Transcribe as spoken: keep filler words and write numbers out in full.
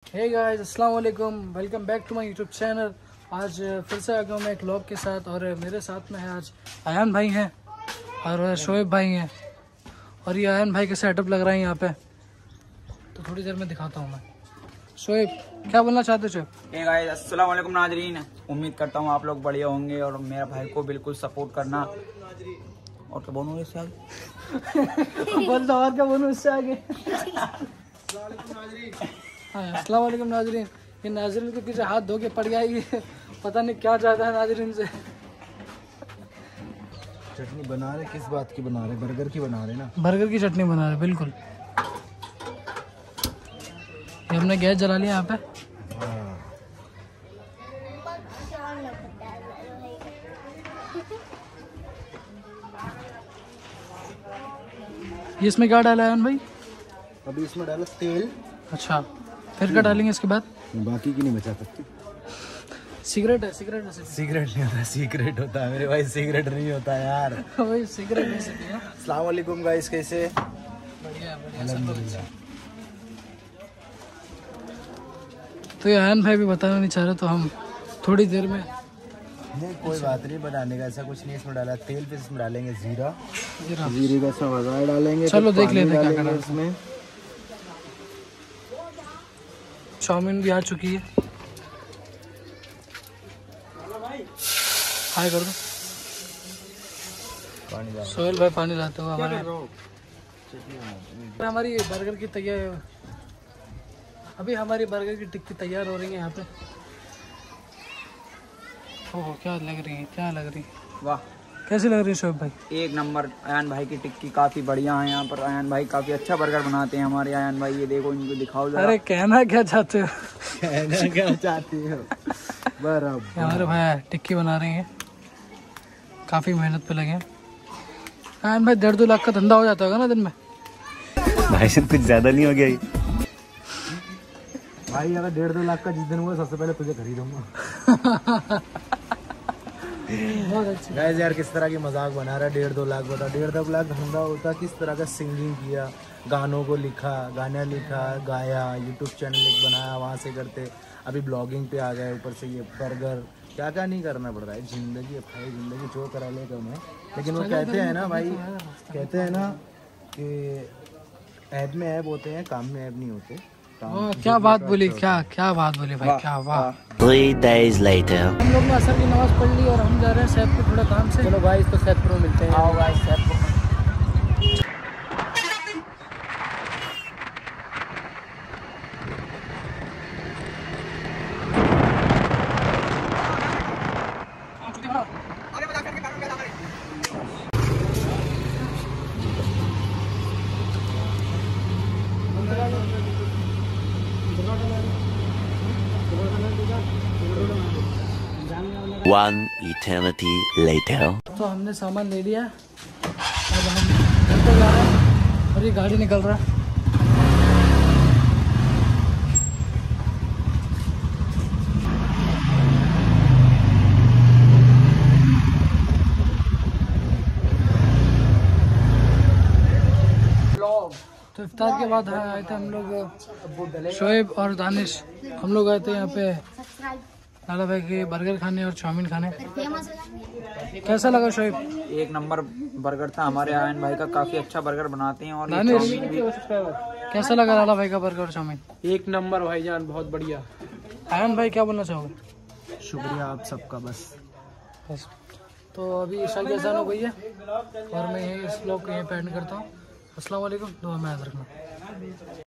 हे guys, अस्सलाम वालेकुम, welcome back to my YouTube channel. आज फिर से आ गया मैं एक व्लॉग के साथ और मेरे साथ में है आज आयान भाई हैं और शोएब भाई हैं। और ये आयान भाई का सेटअप लग रहा है यहाँ पे, तो थोड़ी देर में दिखाता हूँ मैं। शोएब, क्या बोलना चाहते हो? हे गाइस, अस्सलाम वालेकुम नाजरीन। उम्मीद करता हूँ आप लोग बढ़िया होंगे और मेरा भाई को बिल्कुल सपोर्ट करना। और क्या बोलूँ इससे आगे? बोल दो, और क्या बोलूँ इससे आगे? हाँ, अस्सलाम वालेकुम नाजरीन। ये नाजरीन के पीछे हाथ धो के पड़ गया, ये पता नहीं क्या चाहता है नाजरीन से। चटनी बना रहे, किस बात की बना रहे? बर्गर की बना रहे ना? बर्गर की चटनी बना रहे, बिल्कुल। ये हमने गैस जला लिया यहाँ पे। ये इसमें क्या डाला है भाई? अभी इसमें डाला तेल। अच्छा, फिर क्या डालेंगे इसके बाद? बाकी की नहीं बचा सकती। सिगरेट है, सिगरेट है, सिगरेट नहीं होता, सीक्रेट होता है मेरे भाई, सिगरेट नहीं होता यार। वही सिगरेट नहीं सकती है। अस्सलाम वालेकुम गाइस, कैसे? बढ़िया बढ़िया, सब लोग अच्छा। तो ये आयन भाई भी बताना नहीं चाह रहे, तो हम थोड़ी देर में। नहीं, कोई बात नहीं, बनाने का ऐसा कुछ नहीं। इसमें डाला तेल, फिर इसमें डालेंगे जीरा। जीरा जीरे का इसमें वगार डालेंगे। चलो देख लेते हैं क्या करना है इसमें। चाउमीन भी आ चुकी है, हाय कर दो। पानी डाल। सोहेल भाई पानी लाते हुए हमारे हमारी बर्गर की तैयार अभी हमारी बर्गर की टिक्की तैयार हो रही है यहाँ पे। ओह, क्या लग रही है, क्या लग रही है? वाह, कैसी लग रही है शोएब भाई? एक नंबर। आयन भाई की टिक्की काफी बढ़िया है। यहाँ पर आयन भाई काफी अच्छा बर्गर बनाते हैं हमारे आयन भाई। ये देखो, इनको दिखाओ जरा। अरे कहना क्या चाहते हो? कहना क्या चाहती हो? बराबर। हमारे भाई टिक्की बना रही हैं, काफी मेहनत पे लगे हैं। आयन भाई, डेढ़ दो लाख का धंधा हो जाता होगा ना दिन में? भाई कुछ ज्यादा नहीं हो गया? भाई अगर डेढ़ दो लाख का जिस दिन हुआ, सबसे पहले तुझे खरीदूंगा। बहुत अच्छी। गाइस यार, किस तरह की मजाक बना रहा है? डेढ़ दो लाख बता, डेढ़ दो लाख धंधा होता। किस तरह का सिंगिंग किया, गानों को लिखा, गाना लिखा, गाया, यूट्यूब चैनल एक बनाया, वहाँ से करते अभी ब्लॉगिंग पे आ गए, ऊपर से ये बर्गर। क्या क्या नहीं करना पड़ रहा है। जिंदगी है भाई, जिंदगी जो करा ले कम है। लेकिन वो कहते हैं ना भाई, कहते हैं ना कि ऐब में ऐब होते हैं, काम में ऐब नहीं होते। वाह, क्या बात बोली, क्या क्या बात बोली भाई, क्या वाह। Three days later. हम लोग ने असर की नमाज पढ़ ली और हम जा रहे हैं सैदपुर थोड़ा काम से। चलो भाई, तो सैदपुर में मिलते हैं। आओ guys, Saidpur. One eternity later. तो हमने सामान ले लिया, अब हम घर पे जा रहे हैं और ये गाड़ी निकल रहा है। तो इफ्तार के बाद आए थे हम लोग, शोएब और दानिश, हम लोग आए थे यहाँ पे लाला भाई के बर्गर खाने और चाउमीन खाने। कैसा लगा शोएब? एक नंबर बर्गर था। हमारे आयन भाई का काफी अच्छा बर्गर बनाते हैं। और ये दानिश, चाउमीन भी। कैसा लगा लाला भाई का बर्गर और चाउमीन? एक नंबर भाईजान, बहुत बढ़िया। आयन भाई, क्या बोलना चाहोगे? शुक्रिया आप सबका। बस बस। तो अभी ईशा की अज़ान हो गई है और मैं यही इस ब्लॉग को यहीं पे एंड करता हूँ। अस्सलाम वालेकुम, दुआ में याद रखना।